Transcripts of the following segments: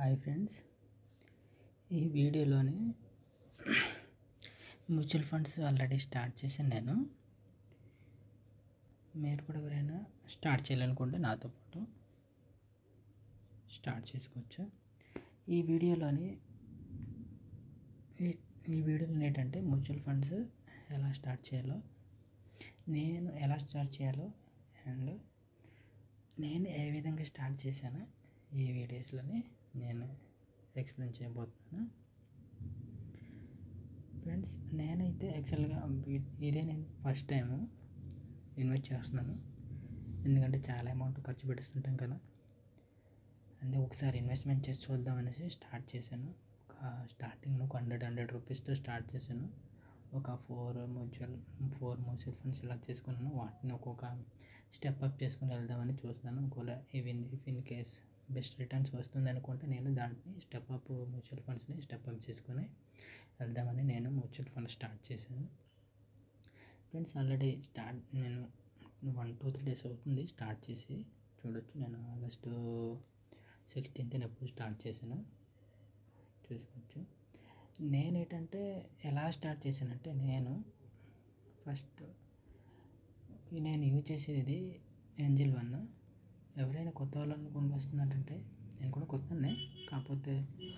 Hi friends, ఈ వీడియోలోని mutual funds already start చేశాను నేను. మీరు కూడా ఎవరైనా స్టార్ట్ చేయాలనుకుంటే నాతో పాటు స్టార్ట్ చేసుకోవచ్చు. ఈ వీడియోలోని ఏంటంటే మ్యూచువల్ ఫండ్స్ ఎలా స్టార్ట్ చేయాలో, నేను ఎలా స్టార్ట్ చేయాలో అండ్ నేను ఏ విధంగా స్టార్ట్ చేశానో ఈ వీడియోస్లోని నేను ఎక్స్ప్లెయిన్ చేయబోతున్నాను. ఫ్రెండ్స్, నేనైతే యాక్చువల్గా ఇదే నేను ఫస్ట్ టైము ఇన్వెస్ట్ చేస్తున్నాను. ఎందుకంటే చాలా అమౌంట్ ఖర్చు పెడుతుంటాం కదా, అందుకే ఒకసారి ఇన్వెస్ట్మెంట్ చేసి చూద్దాం అనేసి స్టార్ట్ చేశాను. స్టార్టింగ్లో ఒక 100 రూపీస్తో స్టార్ట్ చేశాను. ఒక ఫోర్ మ్యూచువల్ ఫండ్స్ ఇలా చేసుకున్నాను. వాటిని ఒక్కొక్క స్టెప్ అప్ చేసుకుని వెళ్దామని చూస్తున్నాను. ఒకవేళ if in case best returns వస్తుంది అనుకుంటే నేను దాంట్ని మ్యూచువల్ ఫండ్స్ని స్టెప్ అప్ చేసుకొని వెళ్దామని నేను మ్యూచువల్ ఫండ్ స్టార్ట్ చేశాను. ఫ్రెండ్స్, ఆల్రెడీ నేను 1-2-3 డేస్ అవుతుంది స్టార్ట్ చేసి. చూడొచ్చు, నేను ఆగస్టు 16th ఎప్పుడు స్టార్ట్ చేశాను చూసుకోవచ్చు. నేనేంటంటే ఎలా స్టార్ట్ చేశానంటే, నేను యూజ్ చేసేది ఏంజెల్ వన్. ఎవరైనా కొత్త వాళ్ళని వస్తున్నారంటే, నేను కూడా కొత్తనే, కాకపోతే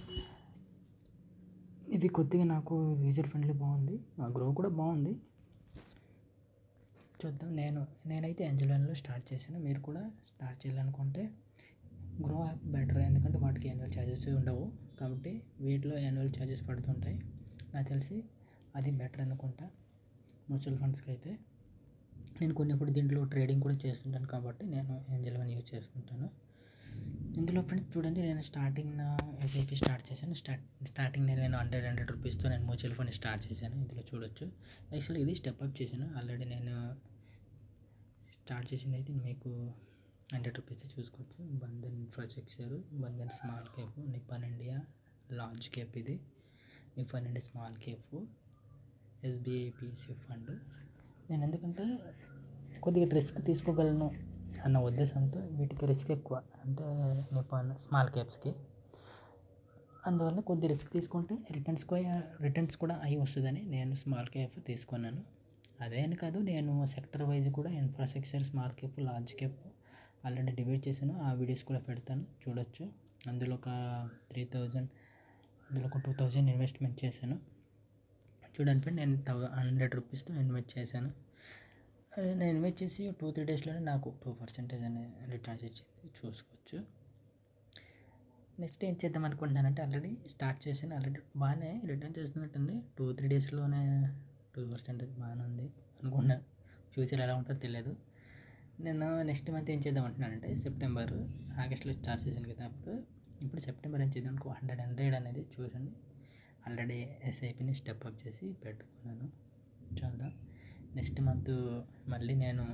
ఇది కొద్దిగా నాకు యూజర్ ఫ్రెండ్లీ బాగుంది, గ్రో కూడా బాగుంది. చూద్దాం. నేనైతే ఏంజెల్ వన్లో స్టార్ట్ చేశాను. మీరు కూడా స్టార్ట్ చేయాలనుకుంటే గ్రో యాప్ బెటర్, ఎందుకంటే వాటికి యాన్యువల్ ఛార్జెస్ ఉండవు, కాబట్టి వీటిలో యాన్యువల్ ఛార్జెస్ పడుతుంటాయి. నాకు తెలిసి అది బెటర్ అనుకుంటా మ్యూచువల్ ఫండ్స్కి అయితే. నేను కొన్నిప్పుడు దీంట్లో ట్రేడింగ్ కూడా చేస్తుంటాను, కాబట్టి నేను ఏంజెల్ వన్ యూజ్ చేస్తుంటాను. ఇందులో ఫ్రెండ్స్ చూడండి, నేను స్టార్టింగ్ ఎస్ఐపి స్టార్ట్ చేశాను. స్టార్టింగ్ నేను 100 రూపీస్తో నేను మ్యూచువల్ ఫండ్ స్టార్ట్ చేశాను. ఇందులో చూడొచ్చు. యాక్చువల్లీ ఇది స్టెప్ అప్ చేశాను. ఆల్రెడీ నేను స్టార్ట్ చేసింది అయితే మీకు 100 రూపీస్ చూసుకోవచ్చు. Bandhan infrastructure, Bandhan small cap, Nippon India large cap, ఇది Nippon India small cap, SBI PSU fund. నేను ఎందుకంటే కొద్దిగా రిస్క్ తీసుకోగలను అన్న ఉద్దేశంతో వీటికి రిస్క్ ఎక్కువ, అంటే నిపాన్ స్మాల్ క్యాప్స్కి. అందువల్ల కొద్ది రిస్క్ తీసుకుంటే రిటర్న్స్ కూడా అయి వస్తుందని నేను స్మాల్ క్యాప్ తీసుకున్నాను. అదే అని కాదు, నేను సెక్టర్ వైజ్ కూడా infrastructure, small cap, large cap already divide చేశాను. ఆ వీడియోస్ కూడా పెడతాను, చూడొచ్చు. అందులో ఒక 3000, అందులో ఒక 2000 ఇన్వెస్ట్మెంట్ చేశాను. చూడండి ఫ్రెండ్, నేను 100 రూపీస్తో ఇన్వెస్ట్ చేశాను. నేను ఇన్వెస్ట్ చేసి 2-3 డేస్లోనే నాకు 2% అనే రిటర్న్స్ ఇచ్చింది, చూసుకోవచ్చు. నెక్స్ట్ ఏం చేద్దాం అనుకుంటున్నానంటే, ఆల్రెడీ స్టార్ట్ చేశాను, ఆల్రెడీ బాగానే రిటర్న్ చేస్తున్నట్టుంది. 2-3 డేస్లోనే 2% బాగానే ఉంది అనుకుంటున్నాను. ఫ్యూచర్ ఎలా ఉంటుందో తెలియదు. నేను నెక్స్ట్ మంత్ ఏం చేద్దాం అంటున్నానంటే, ఆగస్టులో స్టార్ట్ చేశాను కదా, ఇప్పుడు సెప్టెంబర్ ఏం చేద్దాం అనుకో, 100 అనేది చూసండి. ఆల్రెడీ ఎస్ఐపిని స్టెప్ అప్ చేసి పెట్టుకున్నాను. చూద్దాం. నెక్స్ట్ మంత్ మళ్ళీ నేను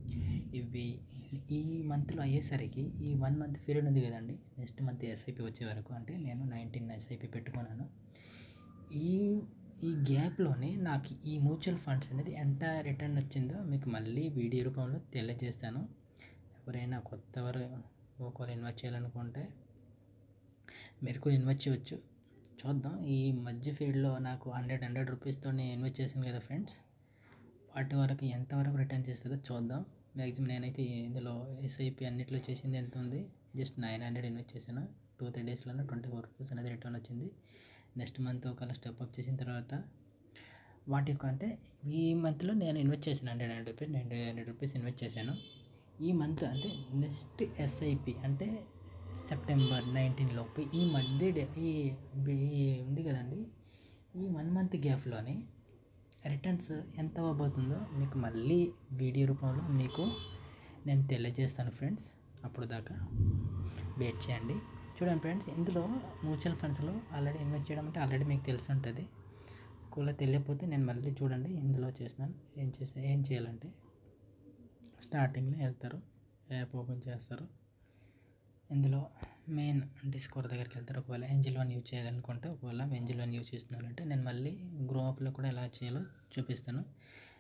ఈ మంత్లో అయ్యేసరికి ఈ 1 మంత్ పీరియడ్ ఉంది కదండి, నెక్స్ట్ మంత్ ఎస్ఐపి వచ్చే వరకు, అంటే నేను 19 ఎస్ఐపి పెట్టుకున్నాను. ఈ గ్యాప్లోనే నాకు ఈ మ్యూచువల్ ఫండ్స్ అనేది ఎంత రిటర్న్ వచ్చిందో మీకు మళ్ళీ వీడియో రూపంలో తెలియజేస్తాను. ఎవరైనా కొత్తవారు ఒకరు ఇన్వెస్ట్ చేయాలనుకుంటే మీరు కూడా ఇన్వెస్ట్ చేయవచ్చు. చూద్దాం. ఈ మధ్య ఫీల్డ్లో నాకు 100 రూపీస్తో ఇన్వెస్ట్ చేశాను కదా ఫ్రెండ్స్, వాటి వరకు ఎంతవరకు రిటర్న్ చేస్తుందో చూద్దాం. మ్యాక్సిమం నేనైతే ఇందులో ఎస్ఐపి అన్నిట్లో చేసింది ఎంత ఉంది, జస్ట్ 900 ఇన్వెస్ట్ చేశాను. 2-3 డేస్లోనే 24 రూపీస్ అనేది రిటర్న్ వచ్చింది. నెక్స్ట్ మంత్ ఒకవేళ స్టెప్ అప్ చేసిన తర్వాత వాటి అంటే ఈ మంత్లో నేను ఇన్వెస్ట్ చేశాను 100 రూపీస్ ఇన్వెస్ట్ చేశాను. ఈ మంత్ అంటే నెక్స్ట్ ఎస్ఐపి అంటే సెప్టెంబర్ 19 లోపు ఈ మధ్య ఈ ఉంది కదండి, ఈ 1 మంత్ గ్యాప్లోని రిటర్న్స్ ఎంత అవ్వబోతుందో మీకు మళ్ళీ వీడియో రూపంలో మీకు నేను తెలియజేస్తాను ఫ్రెండ్స్. అప్పుడు దాకా వెయిట్ చేయండి. చూడండి ఫ్రెండ్స్, ఇందులో మ్యూచువల్ ఫండ్స్లో ఆల్రెడీ ఇన్వెస్ట్ చేయడం అంటే ఆల్రెడీ మీకు తెలిసి ఉంటుంది. ఒకవేళ తెలియకపోతే నేను మళ్ళీ చూడండి, ఇందులో చేస్తున్నాను. ఏం చేయాలంటే, స్టార్టింగ్లో వెళ్తారు, యాప్ ఓపెన్ చేస్తారు, ఇందులో మెయిన్ డిస్కవర్ దగ్గరికి వెళ్తారు. ఒకవేళ ఏంజెల్ వన్ యూజ్ చేయాలనుకుంటే, ఒకవేళ ఏంజెల్ వన్ యూజ్ చేస్తున్నారంటే నేను మళ్ళీ గ్రో అప్లో కూడా ఎలా చేయాలో చూపిస్తాను.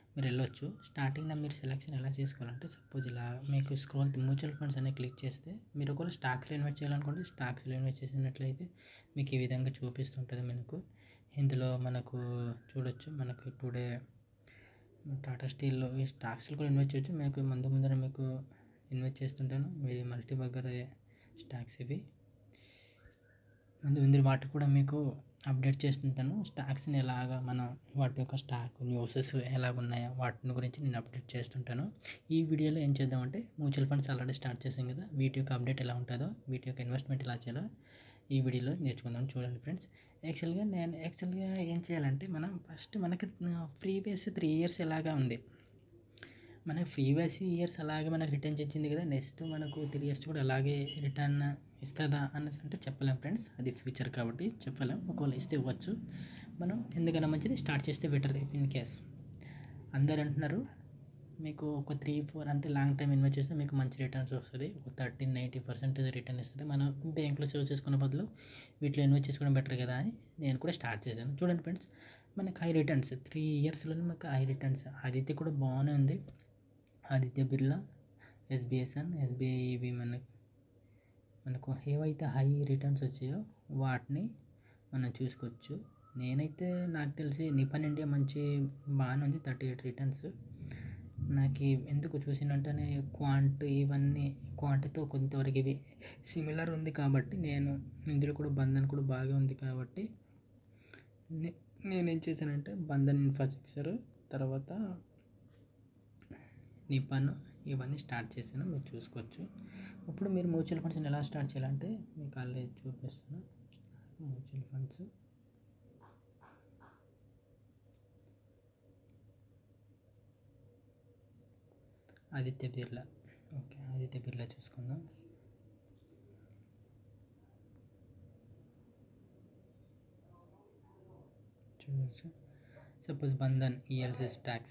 మీరు వెళ్ళొచ్చు. స్టార్టింగ్లో మీరు సెలెక్షన్ ఎలా చేసుకోవాలంటే సపోజ్ ఇలా మీకు స్క్రోల్ మ్యూచువల్ ఫండ్స్ అనేది క్లిక్ చేస్తే మీరు ఒకవేళ స్టాక్స్లో ఇన్వెస్ట్ చేయాలనుకుంటే స్టాక్స్లో ఇన్వెస్ట్ చేసినట్లయితే మీకు ఈ విధంగా చూపిస్తుంటుంది. మనకు ఇందులో మనకు చూడొచ్చు, మనకు టుడే టాటా స్టీల్లో ఈ స్టాక్స్లో కూడా ఇన్వెస్ట్ చేయొచ్చు. మీకు ముందర మీకు ఇన్వెస్ట్ చేస్తుంటాను. మీరు మల్టీ బగ్గర్ స్టాక్స్ ఇవి ముందు వాటి కూడా మీకు అప్డేట్ చేస్తుంటాను. స్టాక్స్ని ఎలాగా మనం వాటి యొక్క స్టాక్ న్యూసెస్ ఎలాగున్నాయో వాటిని గురించి నేను అప్డేట్ చేస్తుంటాను. ఈ వీడియోలో ఏం చేద్దామంటే మ్యూచువల్ ఫండ్స్ ఆల్రెడీ స్టార్ట్ చేసాం కదా, వీటి యొక్క అప్డేట్ ఎలా ఉంటుందో, వీటి యొక్క ఇన్వెస్ట్మెంట్ ఎలా చేయాలో ఈ వీడియోలో నేర్చుకుందాం. చూడండి ఫ్రెండ్స్, యాక్చువల్గా ఏం చేయాలంటే మనం ఫస్ట్ మనకి ప్రీవియస్ 3 ఇయర్స్ ఎలాగా ఉంది, మనకి ప్రీవియస్ ఇయర్స్ అలాగే మనకు రిటర్న్స్ ఇచ్చింది కదా, నెక్స్ట్ మనకు 3 ఇయర్స్ కూడా అలాగే రిటర్న్ ఇస్తుందా అనేసి అంటే చెప్పలేం ఫ్రెండ్స్, అది ఫ్యూచర్ కాబట్టి చెప్పలేం. ఒకవేళ ఇస్తే ఇవ్వచ్చు. మనం ఎందుకన్నా మంచిది స్టార్ట్ చేస్తే బెటర్. ఇన్ కేస్ అందరు అంటున్నారు మీకు ఒక 3-4 అంటే లాంగ్ టైం ఇన్వెస్ట్ చేస్తే మీకు మంచి రిటర్న్స్ వస్తుంది, ఒక 30-90% రిటర్న్ ఇస్తుంది. మనం బ్యాంక్లో సేవ్ చేసుకునే బదులు వీటిలో ఇన్వెస్ట్ చేసుకోవడం బెటర్ కదా అని నేను కూడా స్టార్ట్ చేశాను. చూడండి ఫ్రెండ్స్, మనకు హై రిటర్న్స్ 3 ఇయర్స్లోనే మనకు హై రిటర్న్స్. ఆదిత్య కూడా బాగానే ఉంది, ఆదిత్య బిర్లా, ఎస్బిఎస్ఎన్, ఎస్బిఐ, ఇవి మనకు ఏవైతే హై రిటర్న్స్ వచ్చాయో వాటిని మనం చూసుకోవచ్చు. నేనైతే నాకు తెలిసి నిపాన్ ఇండియా మంచి బాగానే ఉంది, 38 రిటర్న్స్. నాకు ఎందుకు చూసినట్టనే ఇవన్నీ క్వాంట్తో కొంతవరకు ఇవి సిమిలర్ ఉంది కాబట్టి నేను ఇందులో కూడా బంధన్ కూడా బాగా ఉంది కాబట్టి నేనేం చేశానంటే బంధన్ ఇన్ఫ్రాస్ట్రక్చర్ తర్వాత నిపాన్ ఇవన్నీ స్టార్ట్ చేశాను, మీరు చూసుకోవచ్చు. ఇప్పుడు మీరు మ్యూచువల్ ఫండ్స్ని ఎలా స్టార్ట్ చేయాలంటే మీకు ఆల్రెడీ చూపిస్తాను. Mutual funds Aditya Birla, okay Aditya Birla చూసుకుందాం. చూడవచ్చు. సపోజ్ బంధన్ ఈఎల్సీ స్టాక్స్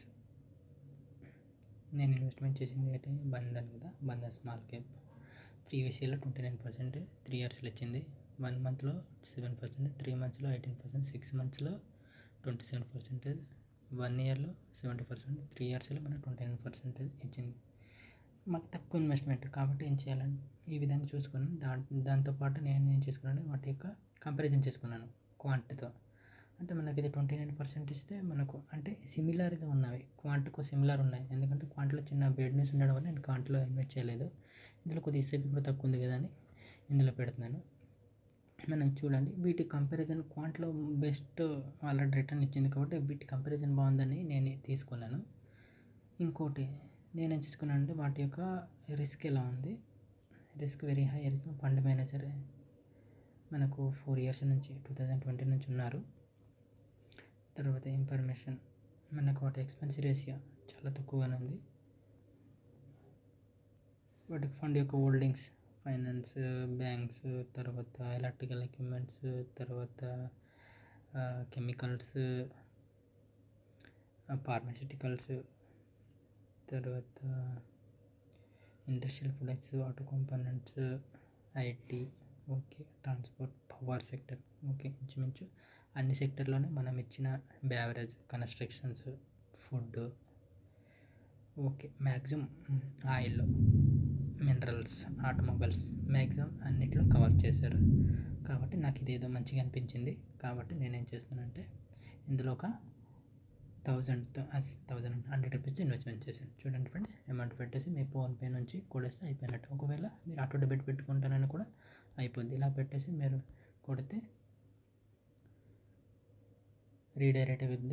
నేను ఇన్వెస్ట్మెంట్ చేసింది ఏంటి బంధన్ కదా, బంధన్ స్మాల్ క్యాప్. ప్రీవియస్ ఇయర్లో 29%, 3 ఇయర్స్లో ఇచ్చింది. 1 మంత్లో 7%, 3 మంత్స్లో 18%, 6 మంత్స్లో 27%, 1 ఇయర్లో 70%, 3 ఇయర్స్లో మనకు 29% ఇచ్చింది. మాకు తక్కువ ఇన్వెస్ట్మెంట్ కాబట్టి ఏం చేయాలని ఈ విధంగా చూసుకున్నాను. దాంతోపాటు నేను ఏం చేసుకున్నాను, వాటి యొక్క కంపారిజన్ చేసుకున్నాను క్వాంట్తో. అంటే మనకి ఇది 29% ఇస్తే మనకు అంటే సిమిలర్గా ఉన్నవి, క్వాంట్కు సిమిలర్ ఉన్నాయి. ఎందుకంటే క్వాంట్లో చిన్న బెడ్ న్యూస్ ఉండడం వల్ల నేను క్వాంట్లో ఇన్వెస్ట్ చేయలేదు. ఇందులో కొద్దిగా సేపు కూడా తక్కువ ఉంది కదా అని ఇందులో పెడుతున్నాను. మనం చూడండి వీటి కంపారిజన్ క్వాంట్లో బెస్ట్ ఆల్రెడీ రిటర్న్ ఇచ్చింది కాబట్టి వీటి కంపారిజన్ బాగుందని నేను తీసుకున్నాను. ఇంకోటి నేనేం చేసుకున్నాను అంటే వాటి యొక్క రిస్క్ ఎలా ఉంది, risk very high. Fund manager మనకు 4 ఇయర్స్ నుంచి 2020 నుంచి ఉన్నారు. తర్వాత ఇన్ఫర్మేషన్ మనకు వాటి ఎక్స్పెన్స్ రేషియో చాలా తక్కువగానే ఉంది. వాటికి ఫండ్ యొక్క హోల్డింగ్స్ ఫైనాన్స్, బ్యాంక్స్, తర్వాత ఎలక్ట్రికల్ ఎక్విప్మెంట్స్, తర్వాత కెమికల్స్, ఫార్మాస్యూటికల్స్, తర్వాత industrial products, auto components, IT, okay transport, power sector, okay ఇంచుమించు అన్ని సెక్టర్లోనే మనం ఇచ్చిన beverage, constructions, food, okay maximum oil, minerals, automobiles maximum అన్నిట్లో కవర్ చేశారు. కాబట్టి నాకు ఇదేదో మంచిగా అనిపించింది కాబట్టి నేనేం చేస్తున్నానంటే ఇందులో ఒక 100 రూపీస్ ఇన్వెస్ట్మెంట్ చేశాను. చూడండి ఫ్రెండ్స్, అమౌంట్ పెట్టేసి మీ ఫోన్పే నుంచి కొడేస్తే అయిపోయినట్టు. ఒకవేళ మీరు ఆటో డెబిట్ పెట్టుకుంటానని కూడా అయిపోద్ది. ఇలా పెట్టేసి మీరు కొడితే రీడైరెక్ట్ అవుతుంది.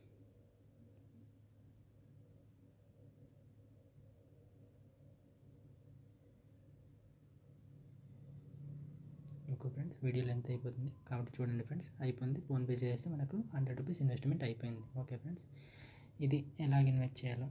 ఓకే ఫ్రెండ్స్, వీడియో లెంత్ అయిపోతుంది కాబట్టి చూడండి ఫ్రెండ్స్, అయిపోయింది. ఫోన్పే చేస్తే మనకు 100 రూపీస్ ఇన్వెస్ట్మెంట్ అయిపోయింది. ఓకే ఫ్రెండ్స్, ఇది ఎలాగ ఇన్వెస్ట్ చేయాలో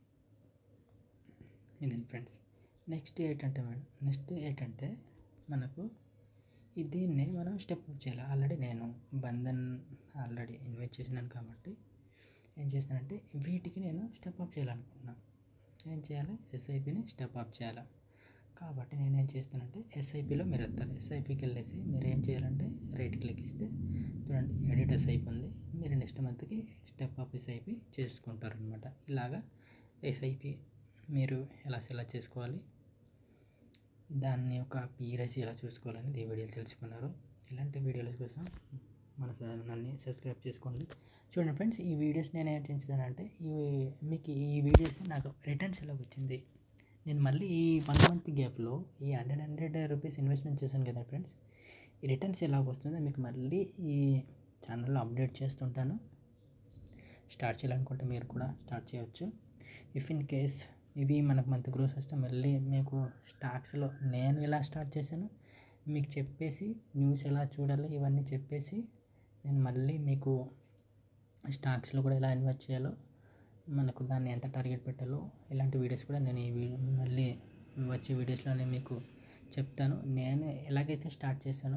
ఇది ఫ్రెండ్స్. నెక్స్ట్ ఏంటంటే మనకు దీన్నే మనం స్టెప్ అప్ చేయాలి. ఆల్రెడీ నేను బంధన్ ఆల్రెడీ ఇన్వెస్ట్ చేసినాను కాబట్టి ఏం చేస్తానంటే వీటికి నేను స్టెప్ అప్ చేయాలనుకుంటున్నాను. ఏం చేయాలి, ఎస్ఐపిని స్టెప్ అప్ చేయాలి. కాబట్టి నేనేం చేస్తానంటే ఎస్ఐపిలో మీరు వెళ్తారు. ఎస్ఐపికి వెళ్ళేసి మీరు ఏం చేయాలంటే రైట్ క్లిక్ ఇస్తే చూడండి ఎడిట్ ఎస్ఐపి ఉంది. మీరు నెక్స్ట్ మంత్కి స్టెప్ అప్ ఎస్ఐపి చేసుకుంటారనమాట. ఇలాగా ఎస్ఐపి మీరు ఎలా సెలెక్ట్ చేసుకోవాలి, దాన్ని ఒక పీరసీ ఎలా చూసుకోవాలని ఈ వీడియోలు తెలుసుకున్నారు. ఇలాంటి వీడియోల కోసం మన ఛానల్ని సబ్స్క్రైబ్ చేసుకోండి. చూడండి ఫ్రెండ్స్, ఈ వీడియోస్ నేను ఏం చేస్తానంటే మీకు ఈ వీడియోస్ నాకు రిటర్న్స్ ఎలా వచ్చింది, నేను మళ్ళీ ఈ 1 మంత్ గ్యాప్లో ఈ 100 రూపీస్ ఇన్వెస్ట్మెంట్ చేశాను కదా ఫ్రెండ్స్, ఈ రిటర్న్స్ ఎలా వస్తుందో మీకు మళ్ళీ ఈ ఛానల్లో అప్డేట్ చేస్తుంటాను. స్టార్ట్ చేయాలనుకుంటే మీరు కూడా స్టార్ట్ చేయవచ్చు. ఇఫ్ ఇన్ కేస్ ఇవి మనకు మంత్ గ్రోస్ వస్తే మళ్ళీ మీకు స్టాక్స్లో నేను ఎలా స్టార్ట్ చేశాను మీకు చెప్పేసి, న్యూస్ ఎలా చూడాలి ఇవన్నీ చెప్పేసి, నేను మళ్ళీ మీకు స్టాక్స్లో కూడా ఎలా ఇన్వెస్ట్ చేయాలో, మనకు దాన్ని ఎంత టార్గెట్ పెట్టాలో ఇలాంటి వీడియోస్ కూడా నేను మళ్ళీ వచ్చే వీడియోస్లోనే మీకు చెప్తాను. నేను ఎలాగైతే స్టార్ట్ చేశానో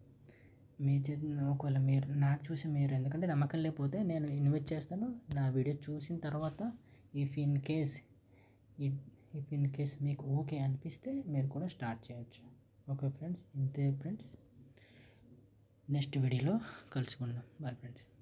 ఒకవేళ మీరు నాకు చూసి మీరు, ఎందుకంటే నమ్మకం లేకపోతే నేను ఇన్వెస్ట్ చేస్తాను. నా వీడియో చూసిన తర్వాత ఇఫ్ ఇన్ కేస్ మీకు ఓకే అనిపిస్తే మీరు కూడా స్టార్ట్ చేయొచ్చు. ఓకే ఫ్రెండ్స్, ఇంతే ఫ్రెండ్స్, నెక్స్ట్ వీడియోలో కలుసుకుందాం. Bye friends.